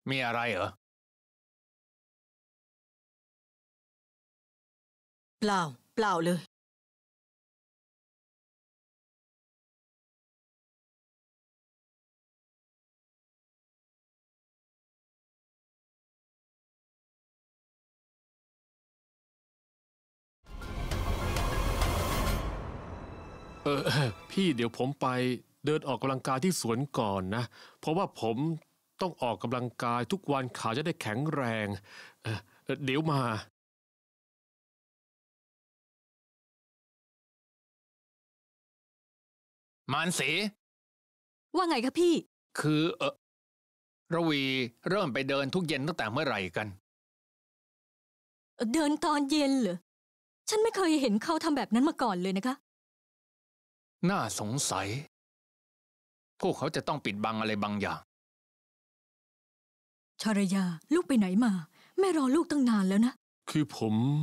มีอะไรเหรอเปล่าเปล่าเลยพี่เดี๋ยวผมไปเดินออกกำลังกายที่สวนก่อนนะเพราะว่าผมต้องออกกำลังกายทุกวันขาจะได้แข็งแรงเดี๋ยวมามานสีว่าไงคะพี่คือระวีเริ่มไปเดินทุกเย็นตั้งแต่เมื่อไหร่กันเดินตอนเย็นเหรอฉันไม่เคยเห็นเขาทำแบบนั้นมาก่อนเลยนะคะน่าสงสัยพวกเขาจะต้องปิดบังอะไรบางอย่างชรยาลูกไปไหนมาแม่รอลูกตั้งนานแล้วนะคือผม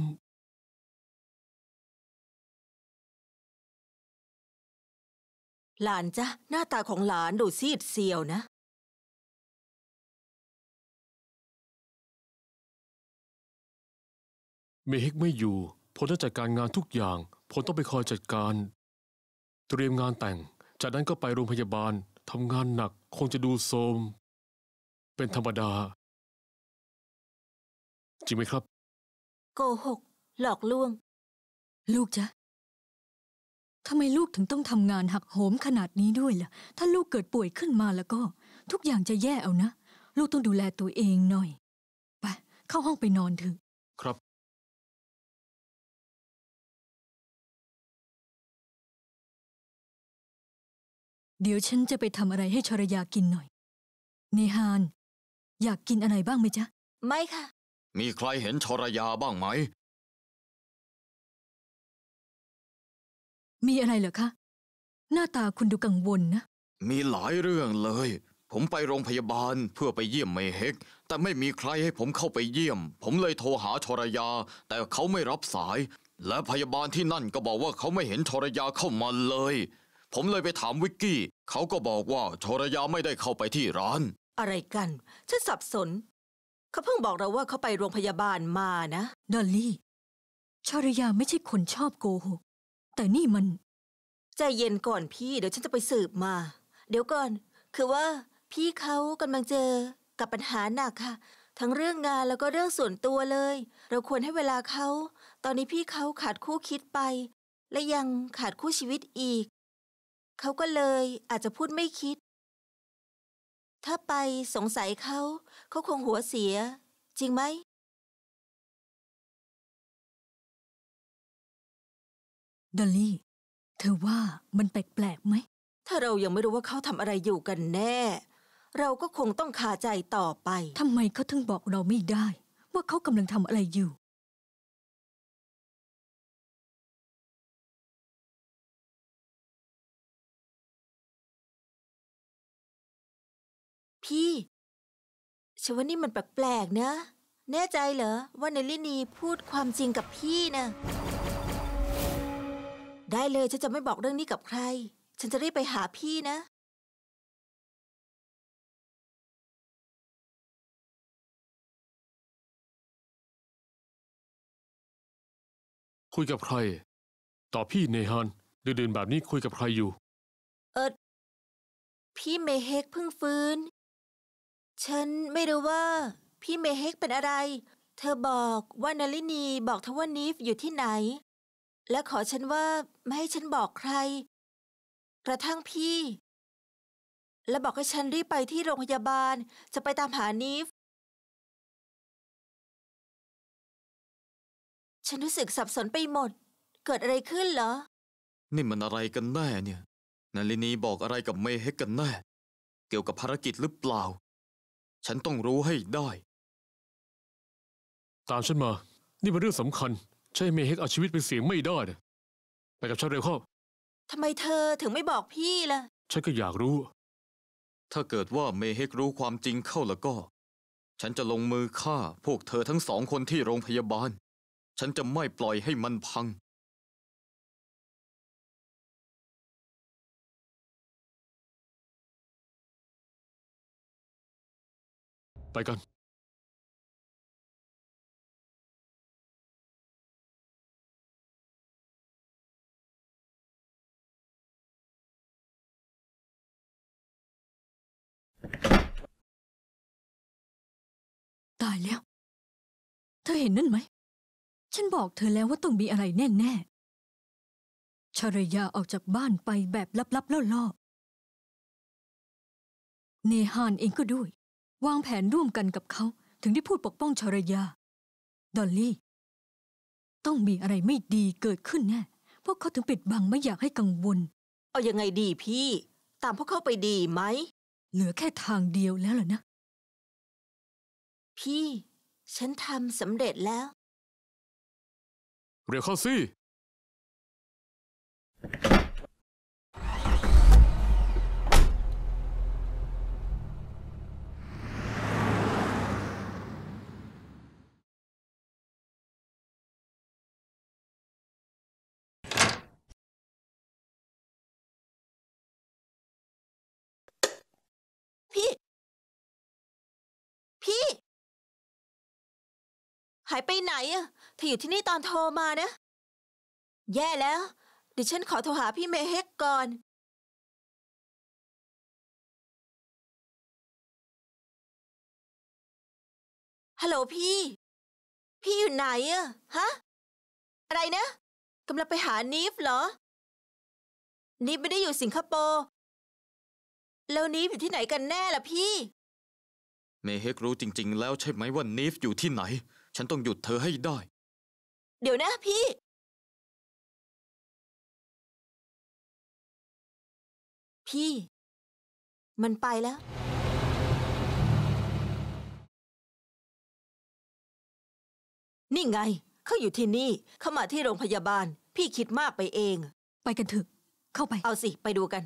หลานจ้ะหน้าตาของหลานดูซีดเซียวนะเมฮิกไม่อยู่ผมต้องจัดการงานทุกอย่างผมต้องไปคอยจัดการเตรียมงานแต่งจากนั้นก็ไปโรงพยาบาลทำงานหนักคงจะดูโทรมเป็นธรรมดาจริงไหมครับโกหกหลอกลวงลูกจ๊ะทำไมลูกถึงต้องทำงานหักโหมขนาดนี้ด้วยล่ะถ้าลูกเกิดป่วยขึ้นมาแล้วก็ทุกอย่างจะแย่เอานะลูกต้องดูแลตัวเองหน่อยไปเข้าห้องไปนอนเถอะครับเดี๋ยวฉันจะไปทำอะไรให้ชรยากินหน่อยเนฮานอยากกินอะไรบ้างไหมจ๊ะไม่ค่ะมีใครเห็นชรยาบ้างไหมมีอะไรเหรอคะหน้าตาคุณดูกังวลนะมีหลายเรื่องเลยผมไปโรงพยาบาลเพื่อไปเยี่ยมเมเฮกแต่ไม่มีใครให้ผมเข้าไปเยี่ยมผมเลยโทรหาชรยาแต่เขาไม่รับสายและพยาบาลที่นั่นก็บอกว่าเขาไม่เห็นชรยาเข้ามาเลยผมเลยไปถามวิกกี้เขาก็บอกว่าชรยาไม่ได้เข้าไปที่ร้านอะไรกันฉันสับสนเขาเพิ่งบอกเราว่าเขาไปโรงพยาบาลมานะดอลลี่ชรยาไม่ใช่คนชอบโกหกแต่นี่มันใจเย็นก่อนพี่เดี๋ยวฉันจะไปสืบมาเดี๋ยวก่อนคือว่าพี่เขากำลังเจอกับปัญหาหนักค่ะทั้งเรื่องงานแล้วก็เรื่องส่วนตัวเลยเราควรให้เวลาเขาตอนนี้พี่เขาขาดคู่คิดไปและยังขาดคู่ชีวิตอีกเขาก็เลยอาจจะพูดไม่คิดถ้าไปสงสัยเขาคงหัวเสียจริงไหมดอลลี่เธอว่ามันแปลกๆไหมถ้าเรายังไม่รู้ว่าเขาทำอะไรอยู่กันแน่เราก็คงต้องคาใจต่อไปทำไมเขาถึงบอกเราไม่ได้ว่าเขากำลังทำอะไรอยู่พี่ฉันว่านี่มันแปลกๆนะแน่ใจเหรอว่าเนลลินีพูดความจริงกับพี่นะได้เลยฉันจะไม่บอกเรื่องนี้กับใครฉันจะรีบไปหาพี่นะคุยกับใครต่อพี่เนฮานดื่นๆแบบนี้คุยกับใครอยู่พี่เมเฮกเพิ่งฟื้นฉันไม่รู้ว่าพี่เมเฮกเป็นอะไรเธอบอกว่านาลินีบอกเธอว่านีฟอยู่ที่ไหนและขอฉันว่าไม่ให้ฉันบอกใครกระทั่งพี่และบอกให้ฉันรีบไปที่โรงพยาบาลจะไปตามหานีฟฉันรู้สึกสับสนไปหมดเกิดอะไรขึ้นเหรอนี่มันอะไรกันแน่เนี่ยนาลินีบอกอะไรกับเมเฮกกันแน่เกี่ยวกับภารกิจหรือเปล่าฉันต้องรู้ให้ได้ตามฉันมานี่เป็นเรื่องสำคัญใช่เมเฮกเอาชีวิตเป็นเสี่ยงไม่ได้ไปกับฉันเร็วเข้าทำไมเธอถึงไม่บอกพี่ล่ะฉันก็อยากรู้ถ้าเกิดว่าเมเฮกรู้ความจริงเข้าแล้วก็ฉันจะลงมือฆ่าพวกเธอทั้ง2 คนที่โรงพยาบาลฉันจะไม่ปล่อยให้มันพังไปกันตายแล้วเธอเห็นนั่นไหมฉันบอกเธอแล้วว่าต้องมีอะไรแน่ๆชารยาออกจากบ้านไปแบบลับๆล่อๆเนฮานเองก็ด้วยวางแผนร่วมกันกับเขาถึงได้พูดปกป้องชารยาดอลลี่ต้องมีอะไรไม่ดีเกิดขึ้นแน่พวกเขาถึงปิดบังไม่อยากให้กังวลเอายังไงดีพี่ ตามพวกเขาไปดีไหมเหลือแค่ทางเดียวแล้วล่ะนะพี่ฉันทำสำเร็จแล้วเรียกเข้าสิพี่หายไปไหนอะเธออยู่ที่นี่ตอนโทรมานะแย่แล้วเดี๋ยวฉันขอโทรหาพี่เมเฮกก่อนฮัลโหลพี่อยู่ไหนอะฮะอะไรนะกำลังไปหานีฟเหรอนีฟไม่ได้อยู่สิงคโปร์แล้วนีฟอยู่ที่ไหนกันแน่ล่ะพี่เมเฮกรู้จริงๆแล้วใช่ไหมว่านีฟอยู่ที่ไหนฉันต้องหยุดเธอให้ได้เดี๋ยวนะพี่มันไปแล้วนี่ไงเขาอยู่ที่นี่เขามาที่โรงพยาบาลพี่คิดมากไปเองไปกันเถอะเข้าไปเอาสิไปดูกัน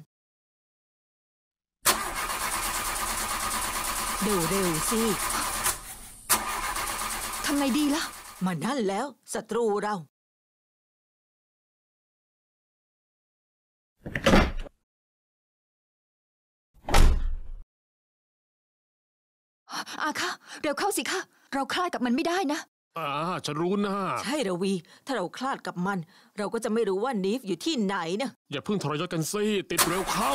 เร็วสิทำไงดีล่ะมานั่นแล้วศัตรูเราอาคะเร็วเข้าสิคะเราคลาดกับมันไม่ได้นะฉันรู้นะใช่ระวีถ้าเราคลาดกับมันเราก็จะไม่รู้ว่านีฟอยู่ที่ไหนนะอย่าเพิ่งทรยศกันสิติดเร็วเข้า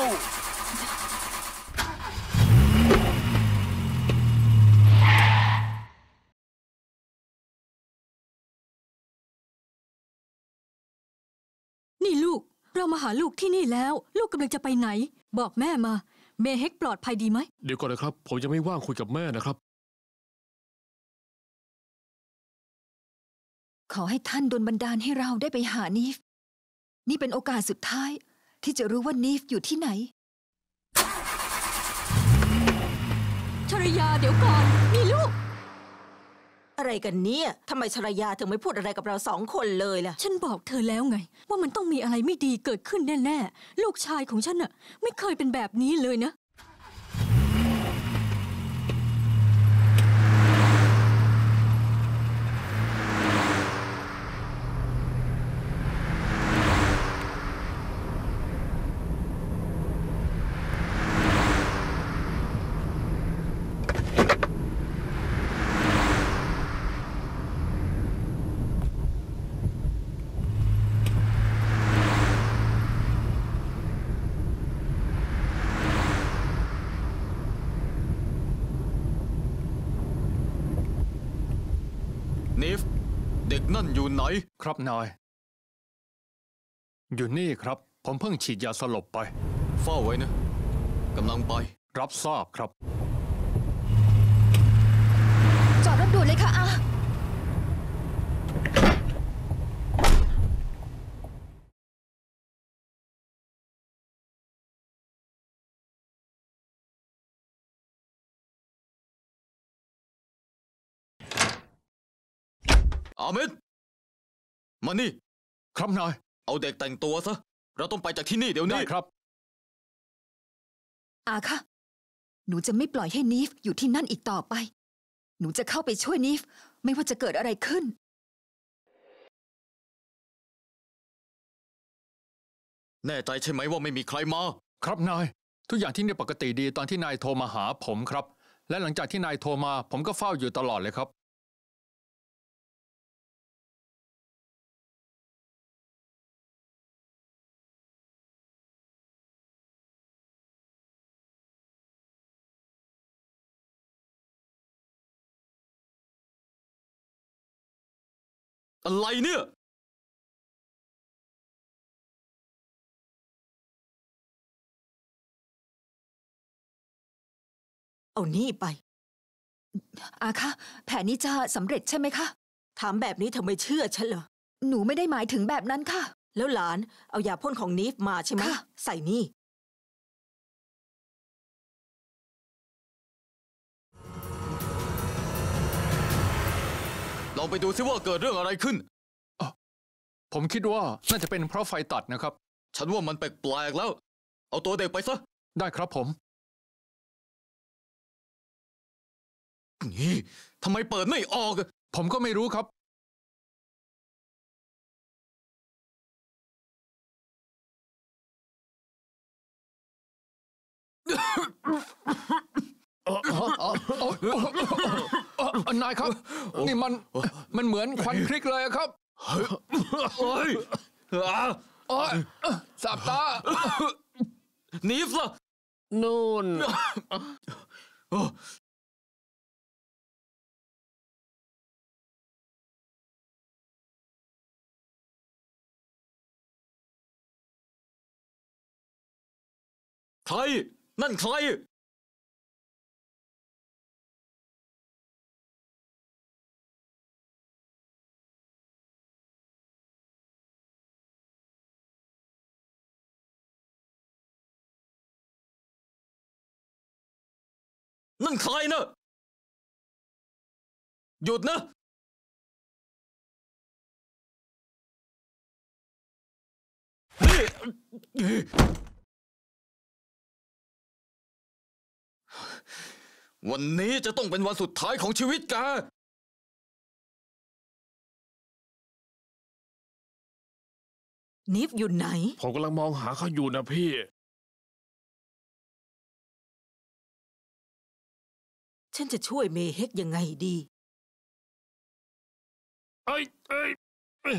นี่ลูกเรามาหาลูกที่นี่แล้วลูกกำลังจะไปไหนบอกแม่มาเมเฮกปลอดภัยดีไหมเดี๋ยวก่อนนะครับผมยังไม่ว่างคุยกับแม่นะครับขอให้ท่านดลบันดาลให้เราได้ไปหานีฟนี่เป็นโอกาสสุดท้ายที่จะรู้ว่านีฟอยู่ที่ไหนชรยาเดี๋ยวก่อนนี่ลูกอะไรกันเนี่ยทำไมชรยาถึงไม่พูดอะไรกับเรา2 คนเลยล่ะฉันบอกเธอแล้วไงว่ามันต้องมีอะไรไม่ดีเกิดขึ้นแน่ๆลูกชายของฉันน่ะไม่เคยเป็นแบบนี้เลยนะนีฟเด็กนั่นอยู่ไหนครับนายอยู่นี่ครับผมเพิ่งฉีดยาสลบไปเฝ้าไว้นะกำลังไปรับทราบครับจอดรถด่วนเลยค่ะอาเมดมานี่ครับนายเอาเด็กแต่งตัวซะเราต้องไปจากที่นี่เดี๋ยวนี้ได้ครับอาคะหนูจะไม่ปล่อยให้นีฟอยู่ที่นั่นอีกต่อไปหนูจะเข้าไปช่วยนีฟไม่ว่าจะเกิดอะไรขึ้นแน่ใจใช่ไหมว่าไม่มีใครมาครับนายทุกอย่างที่นี่ปกติดีตอนที่นายโทรมาหาผมครับและหลังจากที่นายโทรมาผมก็เฝ้าอยู่ตลอดเลยครับอะไรเนี่ยเอานี่ไปอาคะแผนนี้จะสำเร็จใช่ไหมคะถามแบบนี้เธอไม่เชื่อฉันเหรอหนูไม่ได้หมายถึงแบบนั้นค่ะแล้วหลานเอายาพ่นของนีฟมาใช่ไหมค่ะใส่นี่ลองไปดูซิว่าเกิดเรื่องอะไรขึ้นผมคิดว่าน่าจะเป็นเพราะไฟตัดนะครับฉันว่ามันแปลกๆแล้ว เอาตัวเด็กไปซะได้ครับผมนี่ทำไมเปิดไม่ออกผมก็ไม่รู้ครับ นายครับ นี่มันเหมือนควันพริกเลยอะครับเฮ้ยอ่ะโอ๊ยสาบตานีฟล่ะนู่นใคร นั่นใคร นั่นใครนะหยุดนะ นี่วันนี้จะต้องเป็นวันสุดท้ายของชีวิตแกนีฟอยู่ไหนผมกำลังมองหาเขาอยู่นะพี่ฉันจะช่วยเมเฮกยังไงดีเอ้ยเอ้ยเอ้ย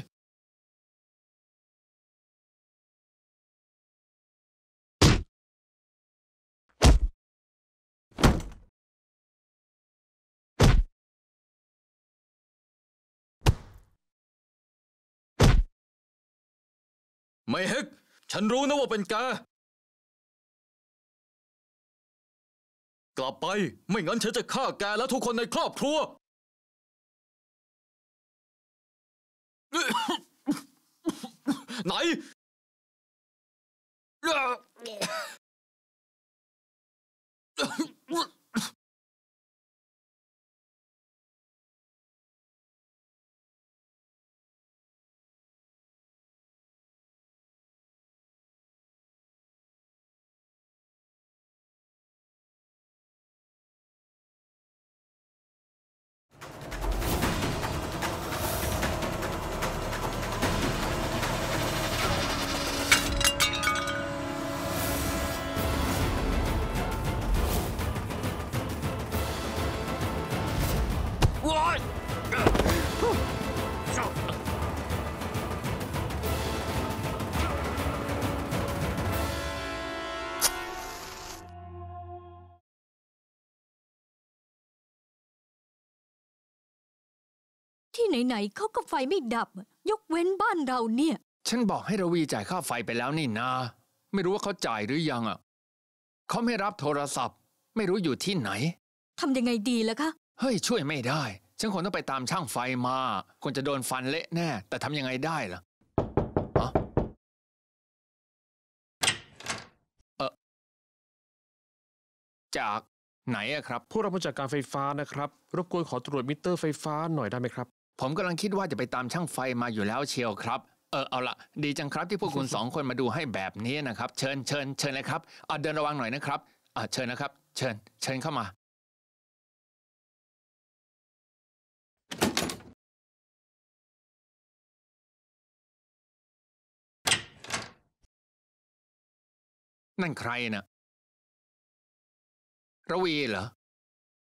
ไม่เฮกฉันรู้นะว่าเป็นแก กลับไป ไม่งั้นฉันจะฆ่าแกและทุกคนในครอบครัว ไหน ว้ายที่ไหนๆเขาก็ไฟไม่ดับ ยกเว้นบ้านเราเนี่ยฉันบอกให้ระวีจ่ายค่าไฟไปแล้วนี่นา ไม่รู้ว่าเขาจ่ายหรือยังอ่ะ เขาไม่รับโทรศัพท์ ไม่รู้อยู่ที่ไหนทำยังไงดีล่ะคะเฮ้ยช่วยไม่ได้ ฉันคงต้องไปตามช่างไฟมาควรจะโดนฟันเละแน่ แต่ทำยังไงได้ล่ะอะจากไหนอะครับผู้รับมาจากการไฟฟ้านะครับ รบกวนขอตรวจมิเตอร์ไฟฟ้าหน่อยได้ไหมครับผมกำลังคิดว่าจะไปตามช่างไฟมาอยู่แล้วเชียวครับ เอาละดีจังครับที่พวกคุณ สองคนมาดูให้แบบนี้นะครับ เชิญเลยครับเดินระวังหน่อยนะครับเชิญนะครับ เชิญเข้ามา นั่นใครน่ะระวีเหรอ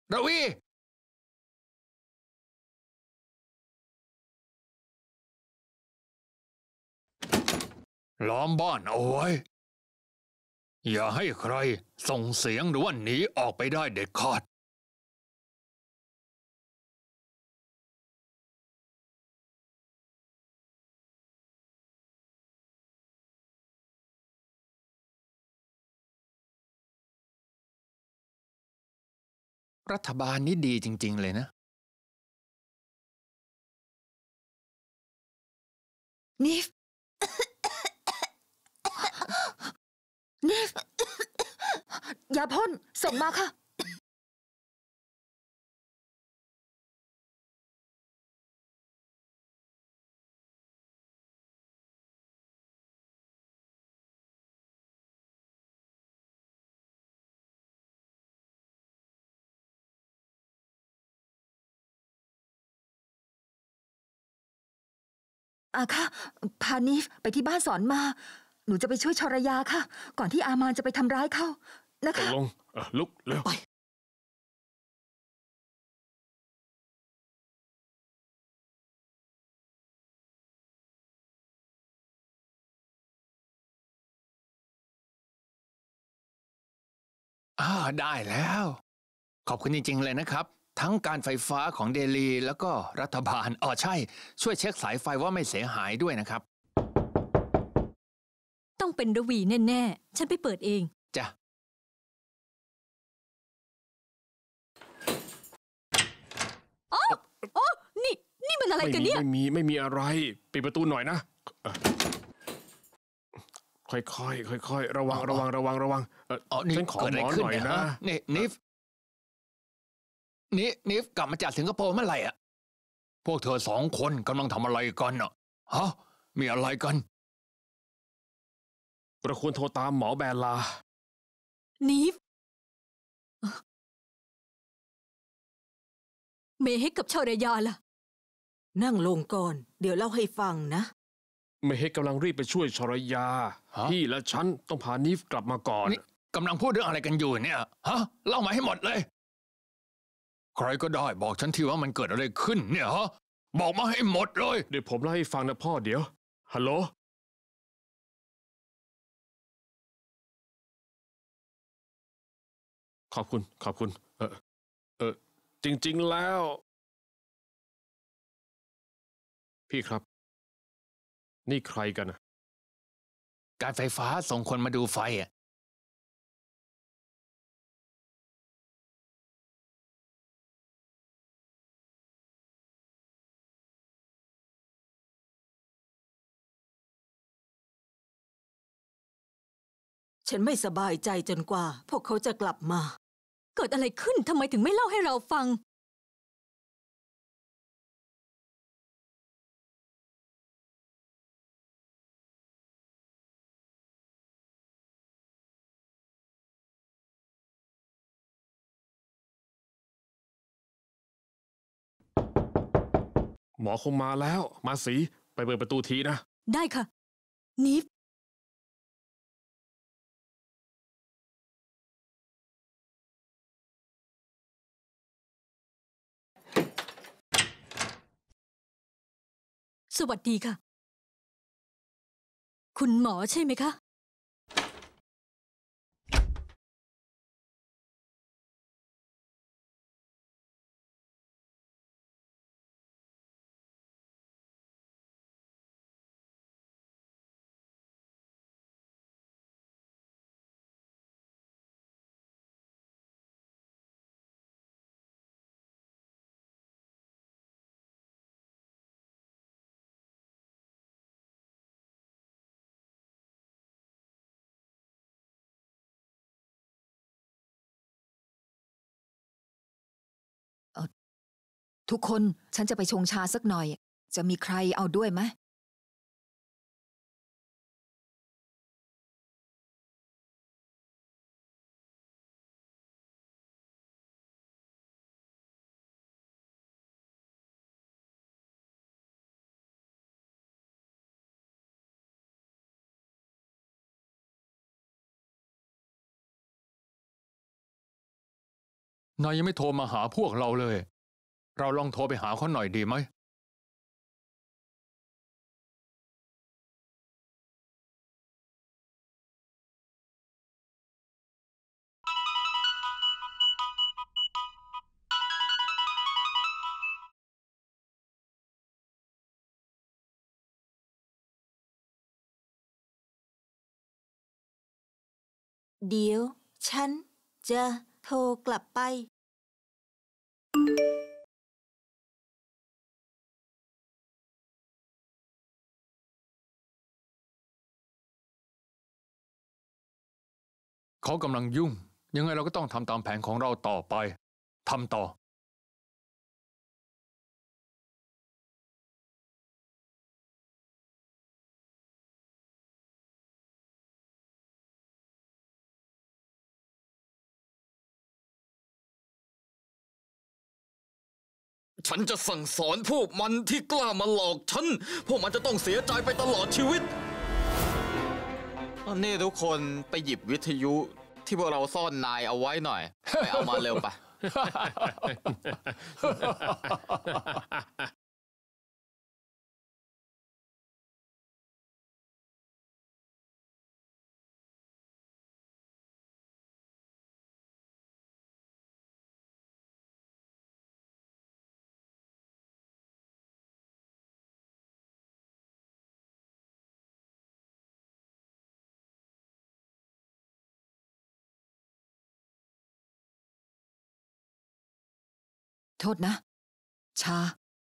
ระวีล้อมบ้านเอาไว้ อย่าให้ใครส่งเสียงหรือว่าหนีออกไปได้เด็ดขาดรัฐบาลนี่ดีจริงๆเลยนะนิฟ นิฟ ยาพ่นส่งมาค่ะ อาค่ะพานิฟไปที่บ้านสอนมา หนูจะไปช่วยชรยาค่ะ ก่อนที่อามานจะไปทำร้ายเขานะตกคะลงลุกเร็วไปได้แล้ว ขอบคุณจริงๆเลยนะครับ ทั้งการไฟฟ้าของเดลีแล้วก็รัฐบาลใช่ ช่วยเช็คสายไฟว่าไม่เสียหายด้วยนะครับต้องเป็นระวีแน่ๆ ฉันไปเปิดเองจ้ะนี่มันอะไรกันเนี่ยไม่มีอะไรปิดประตูหน่อยนะค่อยๆระวังนี่ฉันขอเกิดหอะไรมอขึ้นหน่อยเนี่ยนะฮะนี่นิฟกลับมาจากสิงคโปร์เมื่อไหร่อ่ะ พวกเธอ2 คนกำลังทำอะไรกันอ่ะฮะมีอะไรกันเราควรโทรตามหมอแบลลานีฟเมเฮกกับชารยาล่ะนั่งลงก่อน เดี๋ยวเล่าให้ฟังนะไม่ให้กำลังรีบไปช่วยชรยาฮะพี่และฉันต้องพานีฟกลับมาก่อนนี่กำลังพูดเรื่องอะไรกันอยู่เนี่ยฮะเล่ามาให้หมดเลย ใครก็ได้บอกฉันทีว่ามันเกิดอะไรขึ้นเนี่ยฮะบอกมาให้หมดเลยเดี๋ยวผมเล่าให้ฟังนะพ่อเดี๋ยว ฮัลโหล ขอบคุณ จริงๆแล้ว พี่ครับ นี่ใครกันนะการไฟฟ้าส่งคนมาดูไฟอ่ะฉันไม่สบายใจจนกว่า พวกเขาจะกลับมาเกิดอะไรขึ้นทำไมถึงไม่เล่าให้เราฟังหมอคงมาแล้ว มาสีไปเปิดประตูทีนะได้ค่ะ นีฟสวัสดีค่ะ คุณหมอใช่ไหมคะทุกคนฉันจะไปชงชาสักหน่อย จะมีใครเอาด้วยไหมนายยังไม่โทรมาหาพวกเราเลย เราลองโทรไปหาเขาหน่อยดีไหมเดี๋ยวฉันจะโทรกลับไปเขากำลังยุ่ง ยังไงเราก็ต้องทำตามแผนของเราต่อไปทำต่อฉันจะสั่งสอนพวกมันที่กล้ามาหลอกฉัน พวกมันจะต้องเสียใจไปตลอดชีวิตนี่ทุกคนไปหยิบวิทยุที่พวกเราซ่อนนายเอาไว้หน่อย ไปเอามาเร็วปะโทษนะ ชา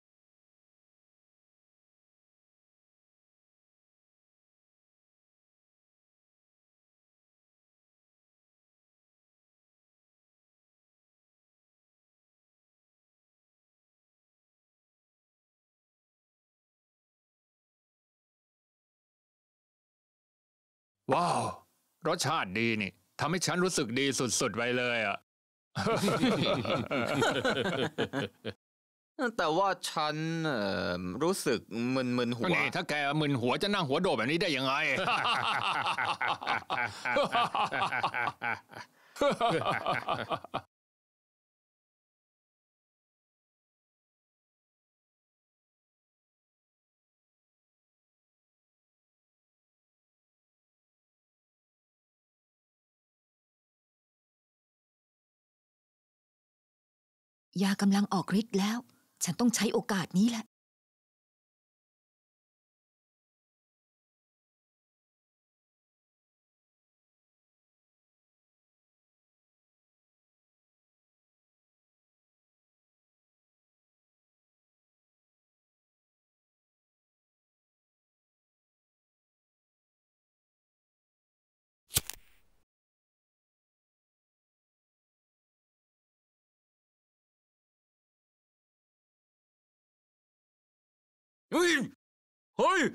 ว้าวรสชาติดีนี่ทำให้ฉันรู้สึกดีสุดๆไปเลยอ่ะแต่ว่าฉันรู้สึกมึนๆหัวนี่ถ้าแกมึนหัวจะนั่งหัวโดดแบบนี้ได้ยังไงยากำลังออกฤทธิ์แล้ว ฉันต้องใช้โอกาสนี้แหละเฮ้ย เฮ้ย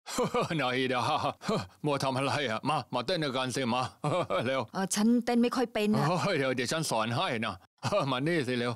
หน่อยเดียวมัวทำอะไรอ่ะมาเต้นด้วยกันสิมาเร็วฉันเต้นไม่ค่อยเป็นอะเดี๋ยวฉันสอนให้นะมานี่สิเร็ว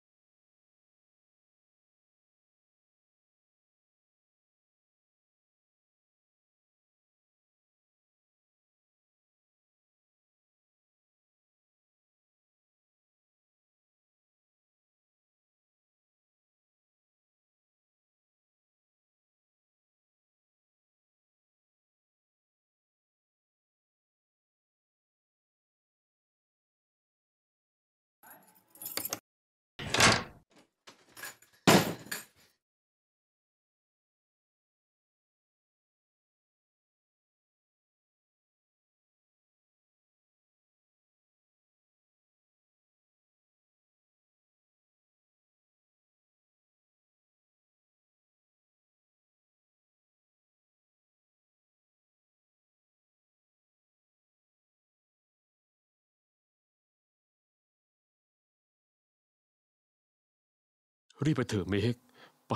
รีบไปเถอะเมเฮกไป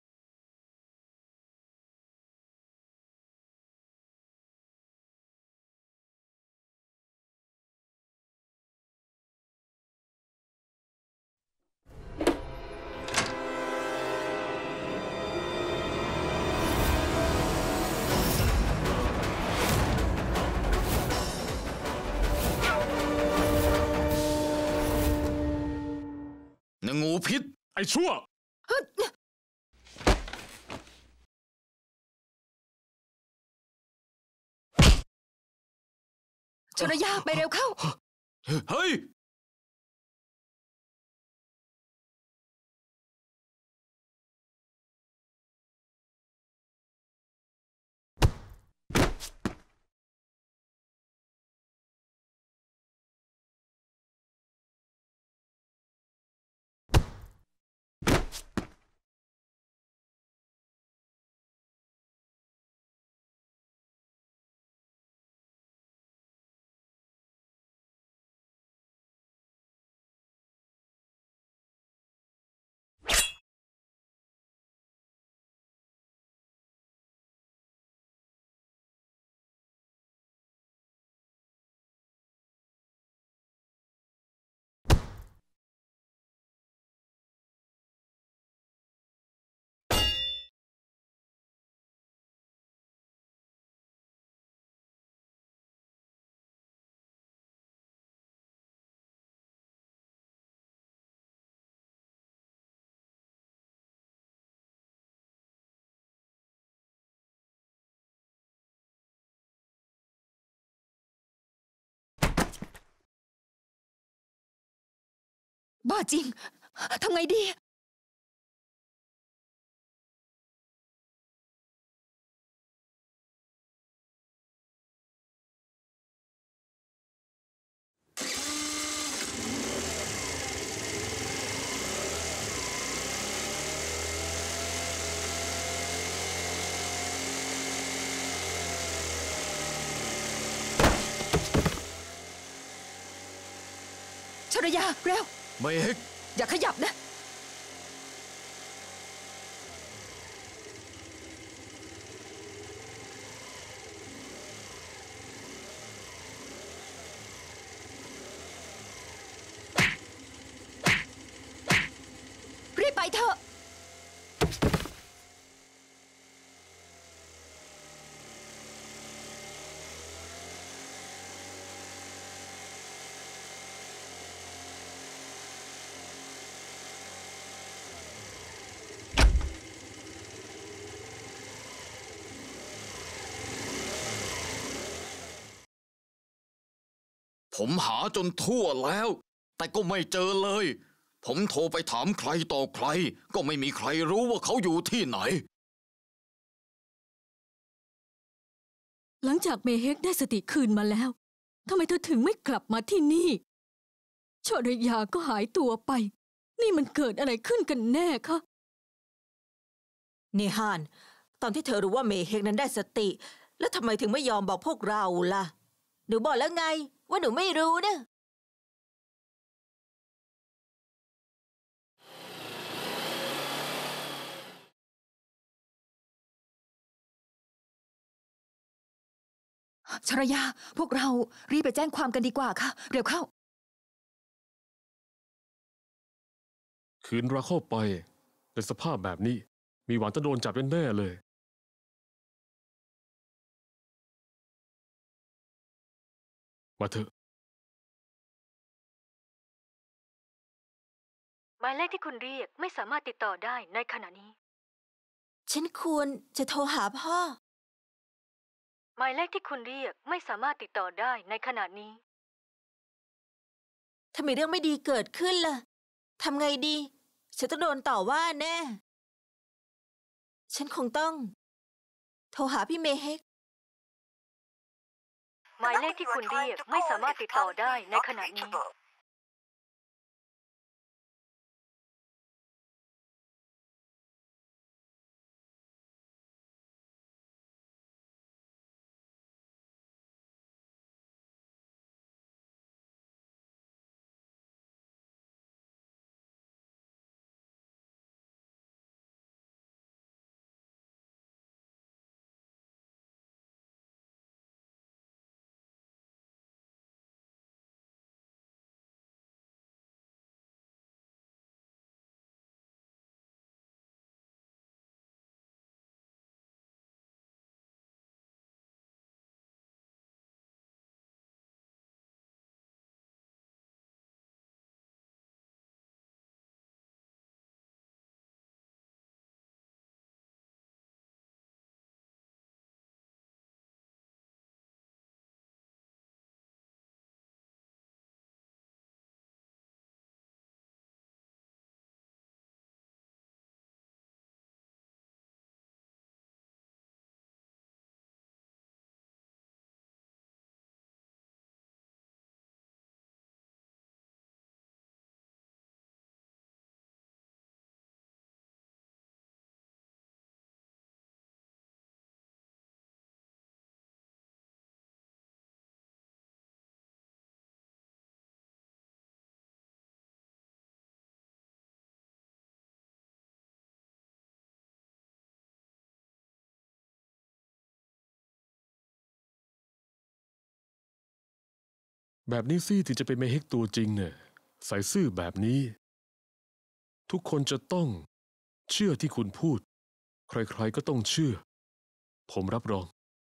นางงูพิษไอ้ชั่วชรยาไปเร็วเข้าเฮ้ยบ้าจริง ทำไงดี ชรยาเร็วเมเฮกอย่าขยับนะ รีบไปเถอะผมหาจนทั่วแล้ว แต่ก็ไม่เจอเลย ผมโทรไปถามใครต่อใคร ก็ไม่มีใครรู้ว่าเขาอยู่ที่ไหนหลังจากเมเฮกได้สติคืนมาแล้วทำไมเธอถึงไม่กลับมาที่นี่ชรยาก็หายตัวไป นี่มันเกิดอะไรขึ้นกันแน่คะเนฮาน ตอนที่เธอรู้ว่าเมเฮกนั้นได้สติ แล้วทำไมถึงไม่ยอมบอกพวกเราล่ะ หนูบอกแล้วไงว่าหนูไม่รู้นะชรยาพวกเรารีบไปแจ้งความกันดีกว่าค่ะ เร็วเข้าคืนเราเข้าไปในสภาพแบบนี้ มีหวังจะโดนจับแน่ๆเลย มาเถอะหมายเลขที่คุณเรียกไม่สามารถติดต่อได้ในขณะนี้ฉันควรจะโทรหาพ่อหมายเลขที่คุณเรียกไม่สามารถติดต่อได้ในขณะนี้ถ้ามีเรื่องไม่ดีเกิดขึ้นล่ะ ทำไงดี ฉันต้องโดนต่อว่าแน่ ฉันคงต้อง โทรหาพี่เมเฮกหมายเลขที่คุณเรียกไม่สามารถติดต่อได้ในขณะนี้แบบนี้สิถึงจะเป็นเมเฮกตัวจริงเนี่ยใส่ซื่อแบบนี้ ทุกคนจะต้องเชื่อที่คุณพูด ใครๆก็ต้องเชื่อ ผมรับรอง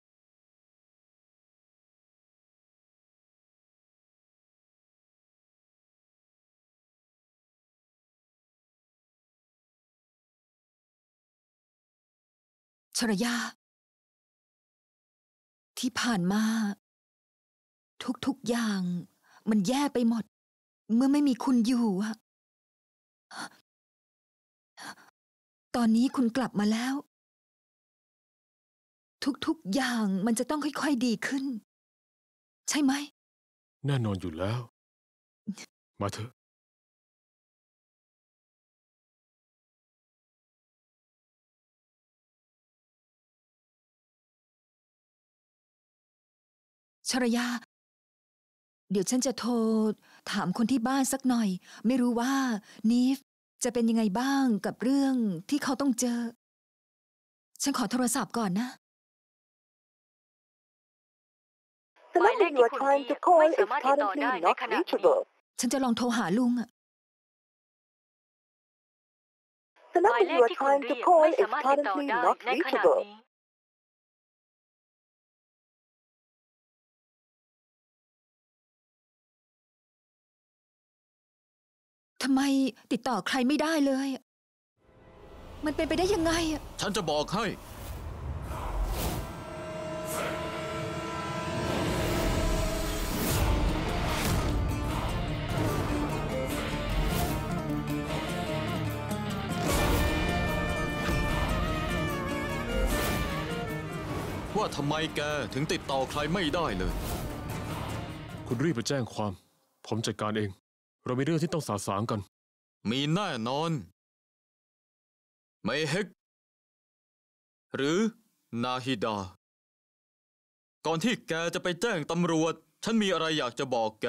ชรยา ที่ผ่านมา ทุกๆอย่างมันแย่ไปหมด เมื่อไม่มีคุณอยู่อะตอนนี้คุณกลับมาแล้ว ทุกๆอย่างมันจะต้องค่อยๆดีขึ้น ใช่ไหมแน่นอนอยู่แล้ว มาเถอะชรยา เดี๋ยวฉันจะโทรถามคนที่บ้านสักหน่อย ไม่รู้ว่านีฟจะเป็นยังไงบ้างกับเรื่องที่เขาต้องเจอ ฉันขอโทรศัพท์ก่อนนะ The number you are trying to call is currently not reachable. ฉันจะลองโทรหาลุงอะ The หมาย number เล you ข are ที่คุณ trying เรี to ยก call ไม่ is สามารถติดต่อ currently ได้ not ในขณะ reachable. นี้ทำไมติดต่อใครไม่ได้เลย มันเป็นไปได้ยังไงอะฉันจะบอกให้ ว่าทำไมแกถึงติดต่อใครไม่ได้เลยคุณรีบไปแจ้งความ ผมจัดการเอง เรามีเรื่องที่ต้องสาสางกันมีแน่นอนไมเฮกหรือนาฮิดา ก่อนที่แกจะไปแจ้งตำรวจ ฉันมีอะไรอยากจะบอกแก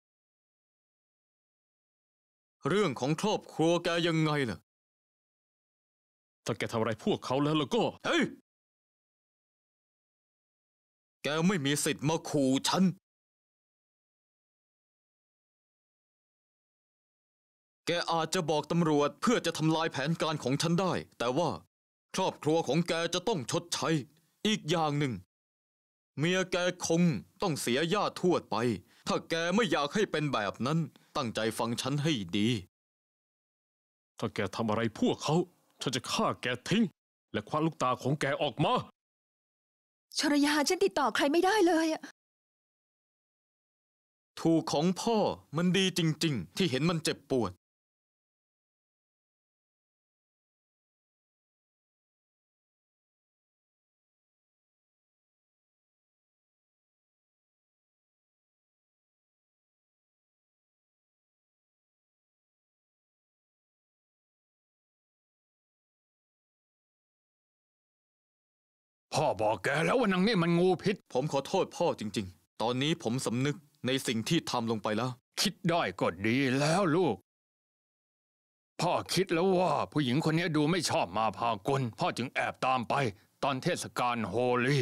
เรื่องของครอบครัวแกยังไงล่ะถ้าแกทำอะไรพวกเขาแล้วก็เฮ้ยแกไม่มีสิทธิ์มาขู่ฉันแกอาจจะบอกตำรวจเพื่อจะทำลายแผนการของฉันได้แต่ว่าครอบครัวของแกจะต้องชดใช้อีกอย่างหนึ่งเมียแกคงต้องเสียญาติทวดไปถ้าแกไม่อยากให้เป็นแบบนั้นตั้งใจฟังฉันให้ดีถ้าแกทำอะไรพวกเขาฉันจะฆ่าแกทิ้งและคว้าลูกตาของแกออกมาชรยาฉันติดต่อใครไม่ได้เลยถูกของพ่อมันดีจริงๆที่เห็นมันเจ็บปวดพ่อบอกแกแล้วว่านางนี่มันงูพิษผมขอโทษพ่อจริงๆตอนนี้ผมสำนึกในสิ่งที่ทำลงไปแล้วคิดได้ก็ดีแล้วลูกพ่อคิดแล้วว่าผู้หญิงคนนี้ดูไม่ชอบมาพากลพ่อจึงแอบตามไปตอนเทศกาลโฮลี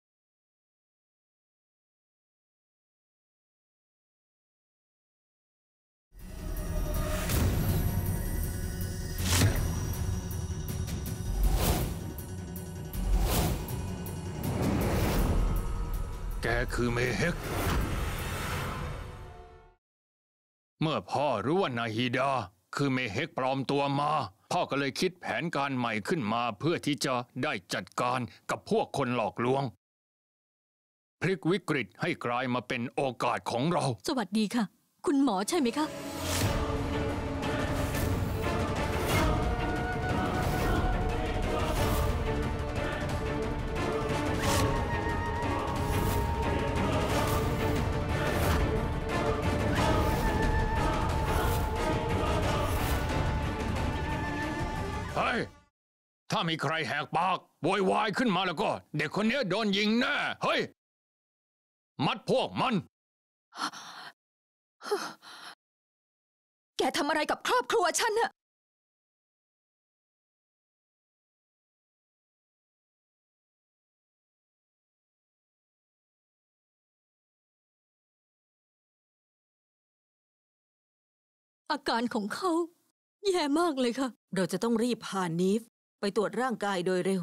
แกคือเมเฮกเมื่อพ่อรู้ว่านาฮิดาคือเมเฮกปลอมตัวมาพ่อก็เลยคิดแผนการใหม่ขึ้นมาเพื่อที่จะได้จัดการกับพวกคนหลอกลวงพลิกวิกฤตให้กลายมาเป็นโอกาสของเราสวัสดีค่ะคุณหมอใช่ไหมคะถ้ามีใครแหกปากโวยวายขึ้นมาแล้วก็เด็กคนนี้โดนยิงแน่เฮ้ยมัดพวกมันแกทำอะไรกับครอบครัวฉันน่ะอาการของเขาแย่มากเลยค่ะเราจะต้องรีบพานีฟไปตรวจร่างกายโดยเร็ว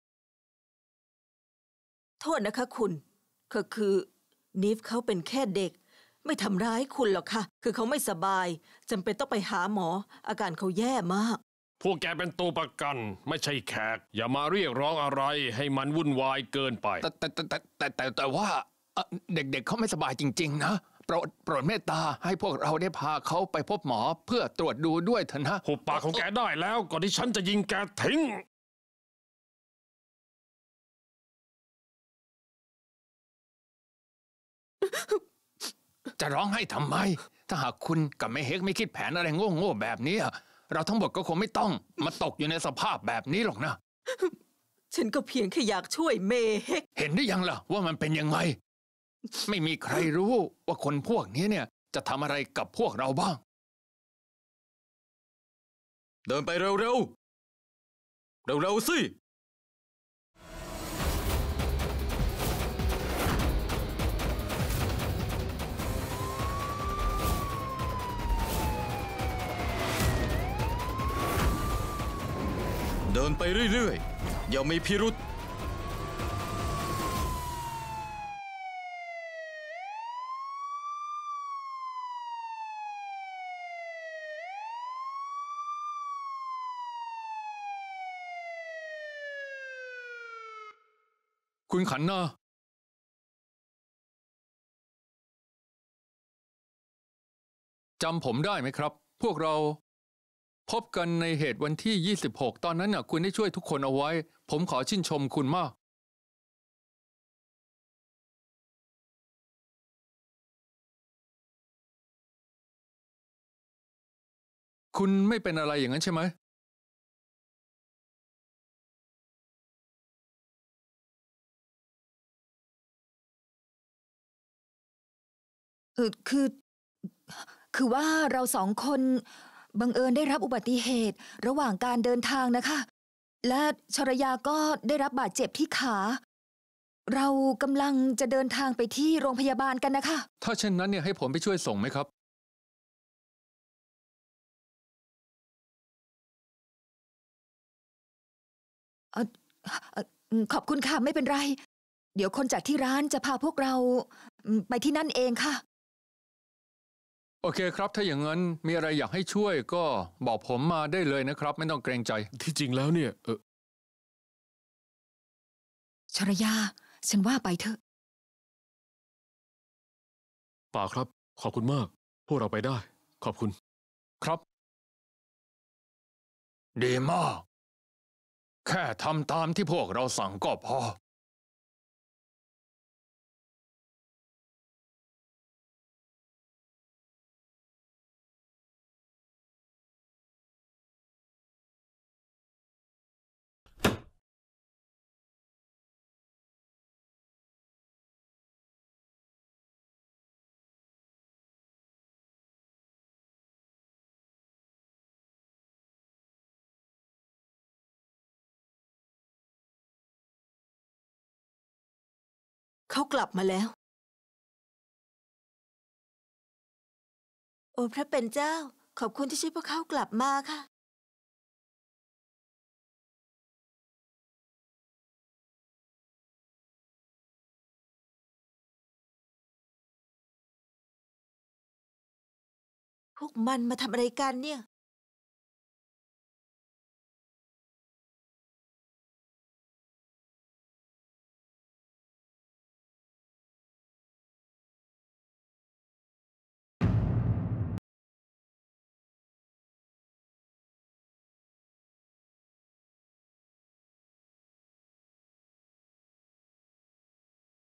โทษนะคะคุณคือนีฟเขาเป็นแค่เด็กไม่ทำร้ายคุณหรอกค่ะคือเขาไม่สบายจำเป็นต้องไปหาหมออาการเขาแย่มากพวกแกเป็นตัวประกันไม่ใช่แขกอย่ามาเรียกร้องอะไรให้มันวุ่นวายเกินไปแต่ว่าเด็กๆเขาไม่สบายจริงๆนะโปรดเมตตาให้พวกเราได้พาเขาไปพบหมอเพื่อตรวจดูด้วยเถอะนะหุบปากของแกได้แล้วก่อนที่ฉันจะยิงแกทิ้งจะร้องไห้ทำไมถ้าหากคุณกับเมเฮกไม่คิดแผนอะไรโง่ๆแบบนี้เราทั้งหมดก็คงไม่ต้องมาตกอยู่ในสภาพแบบนี้หรอกนะฉันก็เพียงแค่อยากช่วยเมเฮกเห็นได้ยังล่ะว่ามันเป็นยังไงไม่มีใครรู้ว่าคนพวกนี้เนี่ยจะทำอะไรกับพวกเราบ้างเดินไปเร็วๆสิเดินไปเรื่อยๆอย่ามีพิรุธคุณขันนาจำผมได้ไหมครับพวกเราพบกันในเหตุวันที่26ตอนนั้นน่ะคุณได้ช่วยทุกคนเอาไว้ผมขอชื่นชมคุณมากคุณไม่เป็นอะไรอย่างนั้นใช่ไหมคือว่าเราสองคนบังเอิญได้รับอุบัติเหตุระหว่างการเดินทางนะคะและชรยาก็ได้รับบาดเจ็บที่ขาเรากำลังจะเดินทางไปที่โรงพยาบาลกันนะคะถ้าเช่นนั้นเนี่ยให้ผมไปช่วยส่งไหมครับขอบคุณค่ะไม่เป็นไร เดี๋ยวคนจากที่ร้านจะพาพวกเราไปที่นั่นเองค่ะโอเคครับ ถ้าอย่างนั้นมีอะไรอยากให้ช่วยก็บอกผมมาได้เลยนะครับ ไม่ต้องเกรงใจที่จริงแล้วเนี่ยชรยา ฉันว่าไปเถอะเปล่าครับ ขอบคุณมาก พวกเราไปได้ ขอบคุณครับ ดีมาก แค่ทำตามที่พวกเราสั่งก็พอเขากลับมาแล้ว โอ้พระเป็นเจ้า ขอบคุณที่ช่วยพวกเขากลับมาค่ะ พวกมันมาทำอะไรกันเนี่ย